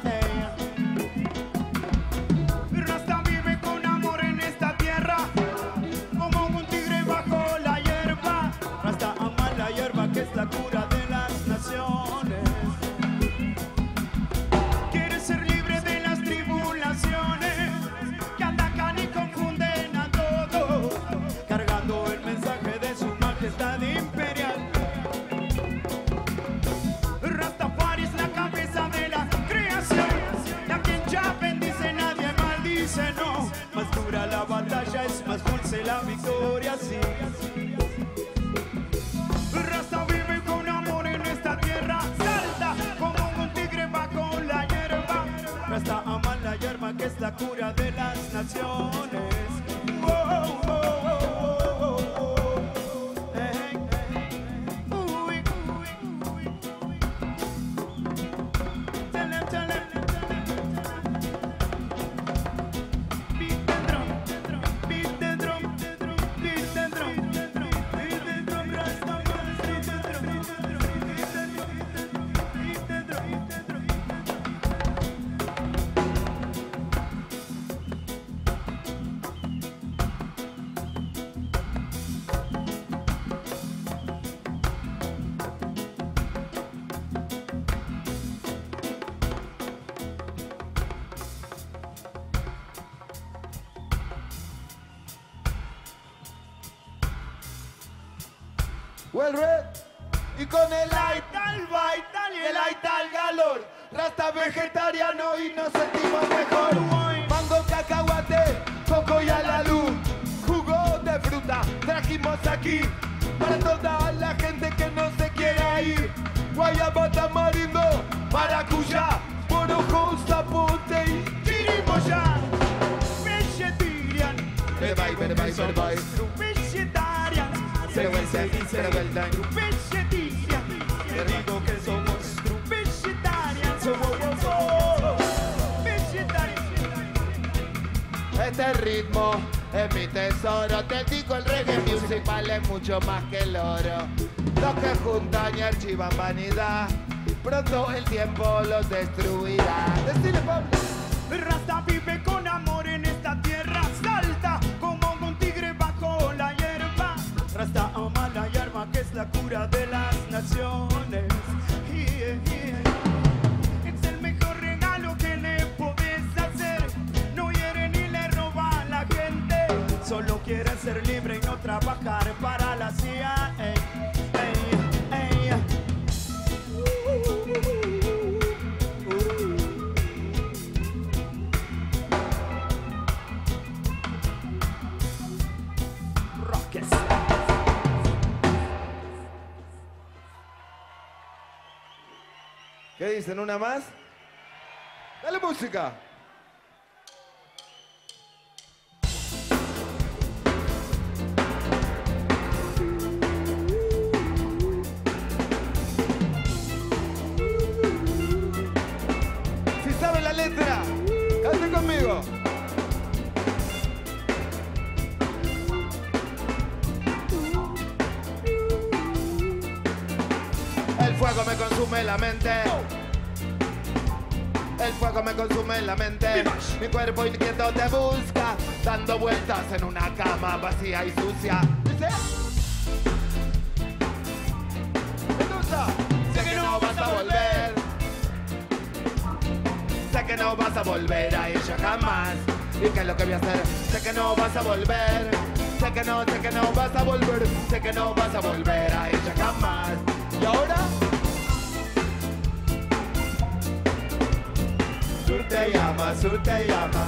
Rasta vive con amor en esta tierra, como un tigre bajo la hierba. Rasta ama la hierba, que es la cura de las naciones. Quiere ser libre de las tribulaciones que atacan y confunden a todos, cargando el mensaje de su majestad imperial. Rastafari es la cabeza de la creación, y a quien ya bendice nadie maldice, no. Más dura la batalla, es más dulce la victoria, sí. Rasta vive con amor en esta tierra, salta como un tigre bajo la hierba. Rasta ama la hierba, que es la cura de las naciones. Oh, oh, oh, oh, oh, oh. Hey, hey. Uy, uy, uy, uy. Tell him, tell him, tell him. Well red. Y con el Aital Vital y el Aital Galor. Rasta vegetariano y nos sentimos mejor. Mango, cacahuate, coco y a la luz. Jugo de fruta trajimos aquí para toda la gente que no se quiera ir. Guayaba, tamarindo, maracuyá, morojo, zapote y chirimoya. Vegetarian, Berbye, berbye, berbye. vegetarian, Pero vuelta, pero vuelta. vegetarian. Te digo que somos vegetarian, somos, somos vegetarian. Este ritmo es mi tesoro. Te digo, el reggae music vale mucho más que el oro. Los que juntan y archivan vanidad, pronto el tiempo los destruirá. Decile, Pablo. Rasta vive con amor en esta tierra, salta como un tigre bajo la hierba. Rasta ama la hierba que es la cura de las naciones. Yeah, yeah. Es el mejor regalo que le podés hacer. No hiere ni le roba a la gente. Solo quiere ser libre y no trabajar para la C I A. Ey, ey, ey. ¿Qué dicen? ¿Una más? Dale música. Si saben la letra, canten conmigo. El fuego me consume la mente. El fuego me consume la mente. Mi cuerpo inquieto te busca, dando vueltas en una cama vacía y sucia. ¿Dice? Medusa. Sé que no vas a volver. Sé que no vas a volver a ella jamás. ¿Y qué es lo que voy a hacer? Sé que no vas a volver. Sé que no, sé que no vas a volver. Sé que no vas a volver a ella jamás. ¿Y ahora? Sur te llama, Sur te llama.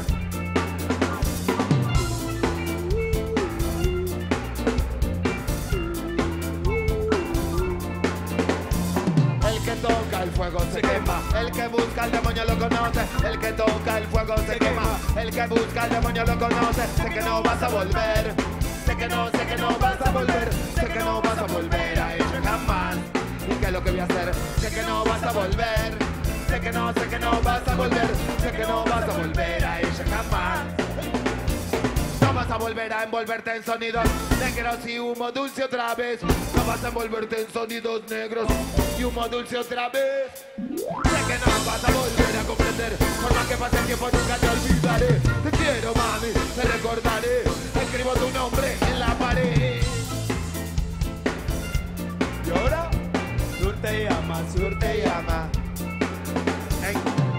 El que toca el fuego se quema. El que busca al demonio lo conoce. El que toca el fuego se quema. El que busca al demonio lo conoce. Sé que no vas a volver. Sé que no, sé que no vas a volver. Sé que no vas a volver a ella jamás. ¿Y qué es lo que voy a hacer? Sé que no vas a volver. Sé que no, sé que no vas a volver. Sé que no vas a volver a ella jamás. No vas a volver a envolverte en sonidos negros y humo dulce otra vez. No vas a envolverte en sonidos negros y humo dulce otra vez. Sé que no vas a volver a comprender. Por más que pase el tiempo nunca te olvidaré. Te quiero, mami, te recordaré. Escribo tu nombre en la pared. ¿Y ahora? Sur te llama, Sur Te llama. Ey.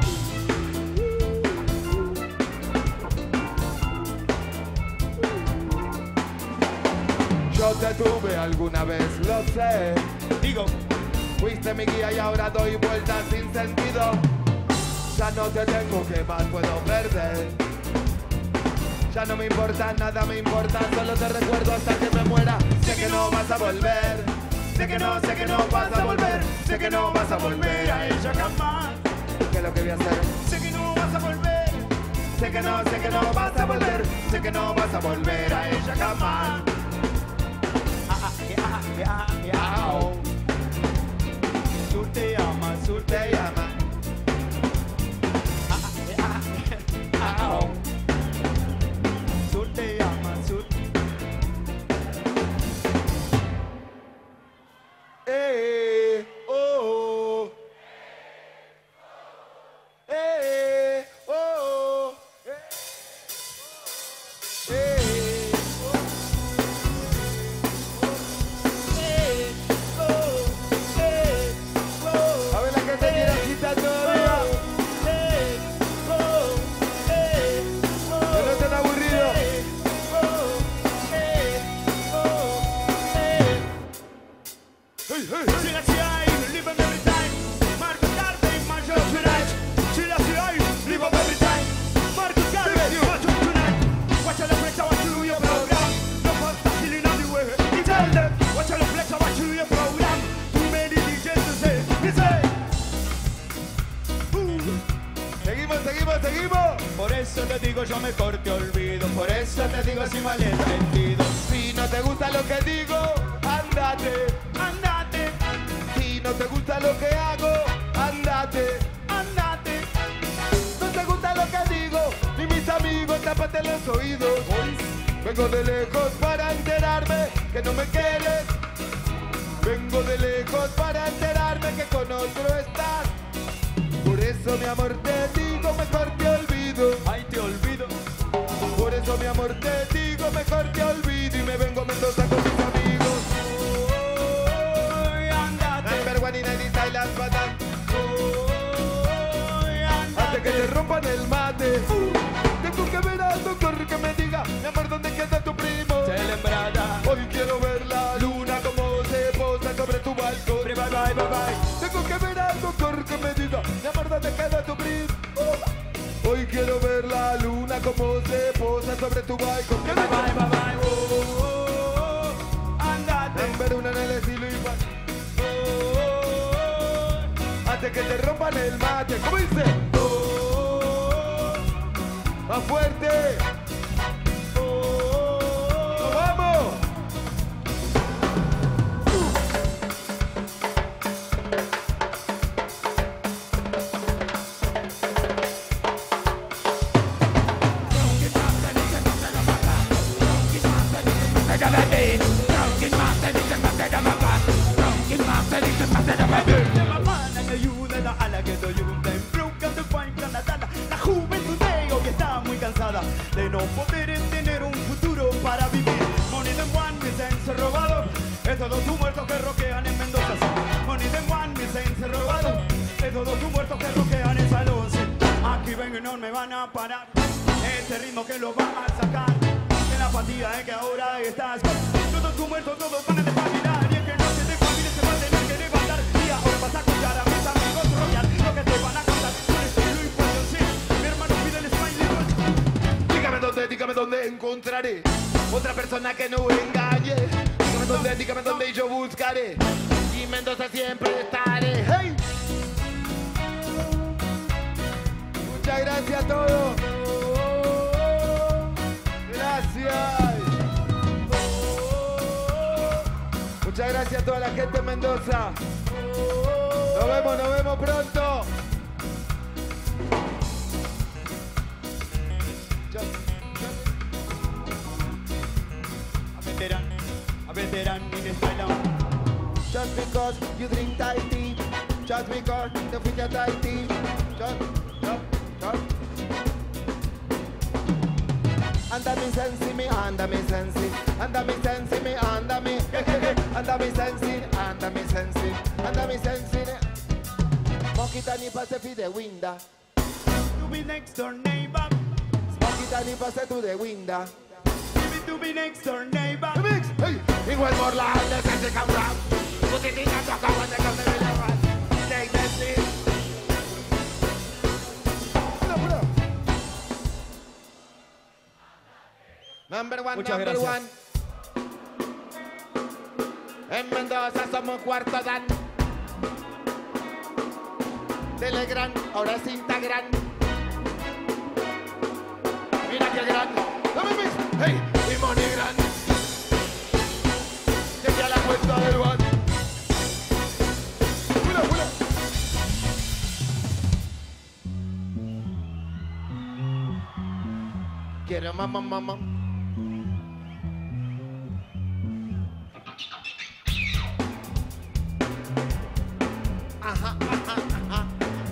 Yo te tuve alguna vez, lo sé. digo. Fuiste mi guía y ahora doy vueltas sin sentido. Ya no te tengo, ¿qué más puedo perder? Ya no me importa, nada me importa, solo te recuerdo hasta que me muera. Sé que no vas a volver. Sé que no, sé que no vas a volver. Sé que no vas a volver a ella jamás. ¿Qué es lo que voy a hacer? Sé que no vas a volver. Sé que no, sé que no vas a volver. Sé que no vas a volver a ella jamás. Au. Sur te llama, Sur Te te llama. llama. Au. Sur te llama, Sur. Eh, oh. Eh, oh. Eh, A ver la gente quiere seguimos, seguimos. Por eso te digo yo mejor te olvido. Por eso te digo sin malentendido. Si no te gusta lo que digo, andate, Andate, si no te gusta lo que hago, andate, andate. no te gusta lo que digo, ni mis amigos, tápate los oídos. Vengo de lejos para enterarme que no me quieres. Vengo de lejos para enterarme que con otro estás. Por eso mi amor te digo, mejor te olvido. Ay, te olvido. Por eso mi amor te digo, mejor te olvido. Y me vengo a Mendoza con mis amigos. Ay, andate. Number one in the Thailand, badán. Ay, andate. Antes que te rompan el mate. Tengo que ver al doctor que me diga, mi amor, ¿dónde queda tu primo? Celembrada. Hoy quiero ver la luna como se posa sobre tu balcón. Bye, bye, bye, bye. Tengo que ver al doctor que me diga, mi amor, ¿dónde queda tu primo? Hoy quiero ver la luna como se posa sobre tu balcón. Bye, bye, bye, bye. Oh, oh, oh. Andate. Number uno en el estilo igual. Oh, Antes que te rompan el mate. ¿Cómo dice? oh, oh, Más fuerte. oh, oh. ¡Nos vamos! La juventud de hoy está muy cansada de no poder tener un futuro para vivir. Money them one, mi sense robado. Es todos tus muertos que roquean en Mendoza. Money them one, mi sense robado. Es todos tus muertos que roquean en San Once. Aquí vengo y no me van a parar. Este ritmo que lo va a sacar. En la apatía es que ahora estás. Todos tus muertos, todos van a despabilar. Y es que no se te familia se va a tener que levantar. Y ahora vas a escuchar a mis amigos rollar lo que te van a contar. Por eso lo impuesto, sí. Mi hermano pide el smiley. Dígame dónde, dígame dónde encontraré otra persona que no engañe. Dígame dónde, dígame dónde yo buscaré. Y Mendoza siempre estaré. ¡Hey! Muchas gracias a todos. Gracias. Muchas gracias a toda la gente de Mendoza. Nos vemos, nos vemos pronto. A veteran, a veteran in the style. Just because you drink Thai tea, just because you drink a Thai tea, just, just, just. Anda mi sensi, mi anda mi sensi, anda mi sensi, mi anda mi, anda mi sensi, anda mi sensi, anda mi sensi. Mokita ni pase fi de winda, To be next door neighbor. mokita ni pase tu de winda. To be next door neighbor. Mix, hey, igual por la de sensi cabrón. Putitina toca cuando te come mi lengua. Take the seat. Number one, Muchas number gracias. one. En Mendoza somos cuarto dan. Telegram, ahora es Instagram. Mira qué grande. Dame mix. Hey, y Money Gran. Llegué a la cuenta del one. Mira, mira. Quiero mamá, mamá. Ajá, ajá, ajá.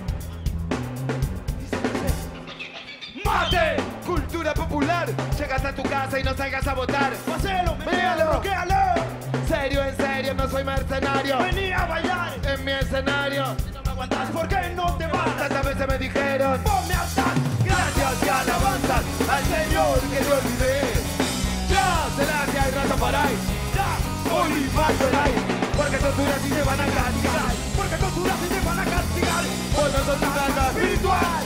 ¡Mate! Cultura popular. Llegas a tu casa y no salgas a votar. Hacelo, Míralo. míralo, roquéalo. Serio, en serio, no soy mercenario. Vení a bailar. En mi escenario. Si no me aguantas, ¿por qué no te vas? Tantas veces me dijeron. Ponme altar. Gracias y alabanzas al Señor que te olvidé. Ya será que hay rato para ahí. Ya, Hoy falto el aire. Porque torturas y te van a castigar. porque torturas y te van a castigar. Por no son tu casa espiritual.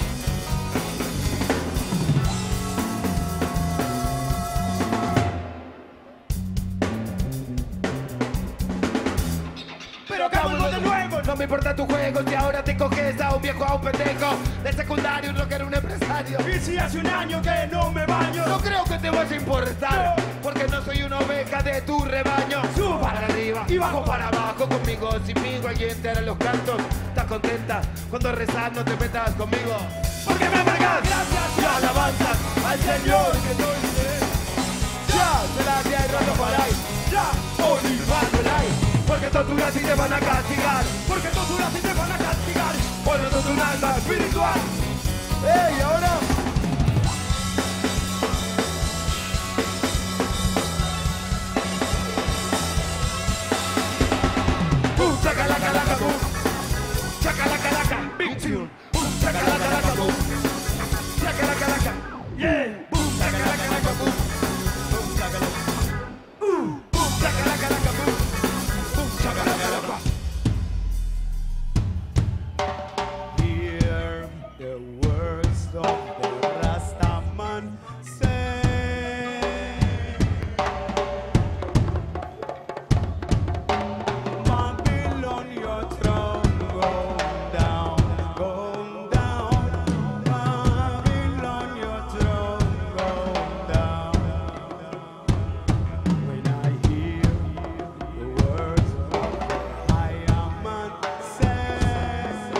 Pero acabamos de nuevo. No me importa tu juego si ahora te coges a un viejo. viejo a un pendejo de secundario, un rockero, un empresario. Y si hace un año que no me baño, No creo que te vaya a importar, porque no soy una oveja de tu rebaño. Subo para arriba y bajo para abajo, conmigo, sinmigo, alguien te hará los cantos. Estás contenta cuando rezas, no te metas conmigo, porque me amargas. Gracias y alabanzas al Señor que te olvidé. Ya, se la que hay rato para ahí. Ya, olvidándola. Porque torturas y te van a castigar. porque torturas y te van a castigar. Bueno, sos un alma espiritual. ¡Ey, ahora! ¡Bum, chacalacalaca, bum! ¡Chacalacalaca, big tune! ¡Bum, chacalacalaca, bum! ¡Chacalacalaca! Yeah. ¡Bum, chacalacalaca, bum! ¡Bum, chacalaca! ¡Bum, chacalacalaca, bum! ¡Bum, chacalacalaca! Hear the words of the Rastaman say. Babylon, your throne go down, go down. Babylon, your throne go down. When I hear the words of the Higher Man say,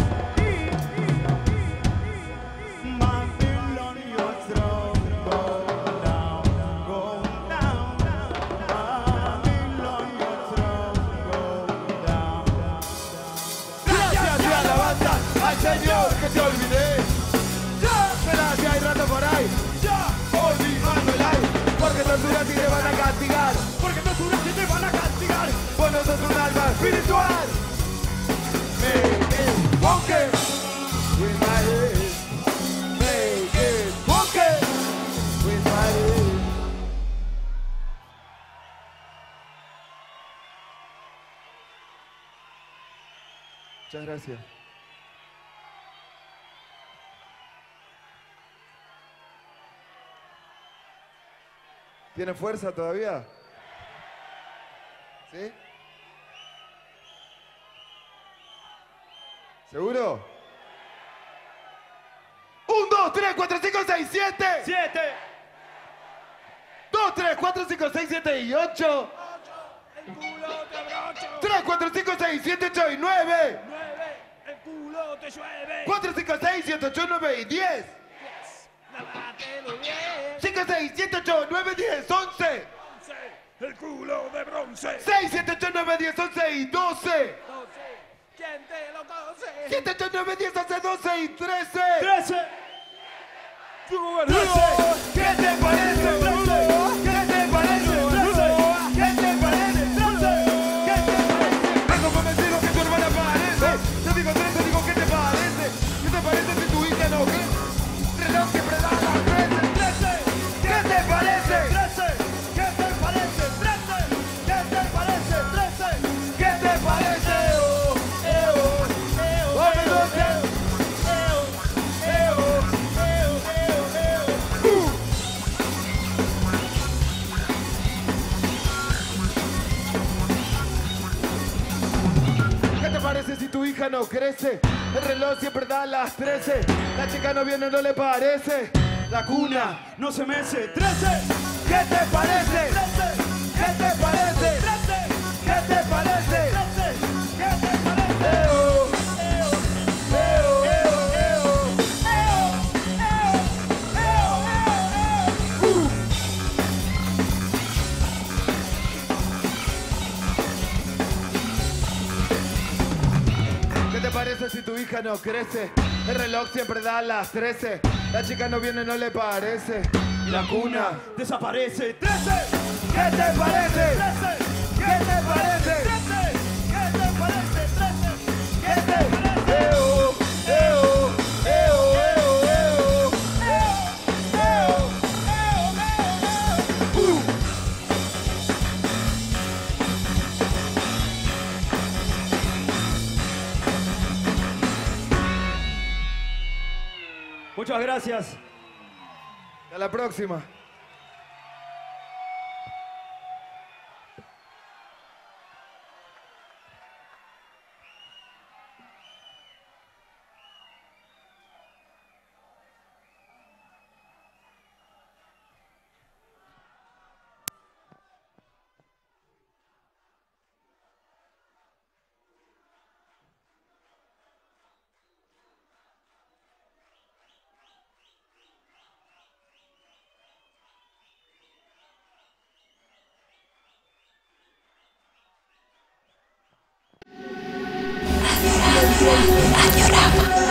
Babylon, your throne go down, go down. Babylon, your throne go down. Gracias y alabanza al Señor que te olvidé. Ya, espera que hay rato por ahí. Ya, olvidando el aire. Porque torturas y te van a castigar. Porque torturas y te van a castigar. Bueno, sos un alma espiritual. Make it funky with my head. Make it funky with my head. Muchas gracias. ¿Tiene fuerza todavía? ¿Sí? ¿Seguro? Un, dos, tres, cuatro, cinco, seis, siete. Siete. Dos, tres, cuatro, cinco, seis, siete y ocho. El culo te abrocho. Tres, cuatro, cinco, seis, siete, ocho y nueve. Nueve. El culo te llueve. Cuatro, cinco, seis, siete, ocho, nueve y diez. Diez. Lávátelo bien. Cinco, seis, siete, ocho, nueve, diez, once. Once. El culo de bronce. Seis, siete, ocho, nueve, diez, once y doce. Doce. ¿Quién te lo conoce? Siete, ocho, nueve, diez, once, doce y trece. Trece. Trece. ¿Qué te parece? Trece. ¿Qué te parece? Trece. ¿Qué te parece? Trece. ¿Qué te parece? Vengo convencido que tu hermana parece. Te digo trece, digo ¿qué te parece? ¿Qué te parece si tu hija no crece? Reloj siempre da las trece. Trece. ¿Qué te parece? Trece. ¿Qué te parece? Trece. ¿Qué te parece? Trece. ¿Qué te parece? Oh, eh, oh, eh, oh, oh, doce. Uh. ¿Qué te parece si tu hija no crece? El reloj siempre da las trece. La chica no viene, no le parece. La cuna. No se mece. Trece. ¿Qué te parece? Trece. ¿Qué te parece? Trece. ¿Qué te parece? Trece. ¿Qué te parece? Eh, oh. Eh, oh, eh, oh, eh, oh. Uh. ¿Qué te parece si tu hija no crece? El reloj siempre da las trece. La chica no viene, no le parece. Y la cuna. Desaparece. Trece. ¿Qué te parece? Trece. ¿Qué te parece? Trece. ¿Qué te parece? Trece. ¿Qué te parece? Eh, oh, eh, oh, eh, oh, eh, oh, eh, oh. Eh, oh, eh, oh. Uh. Muchas gracias. Hasta la próxima. Radiorama.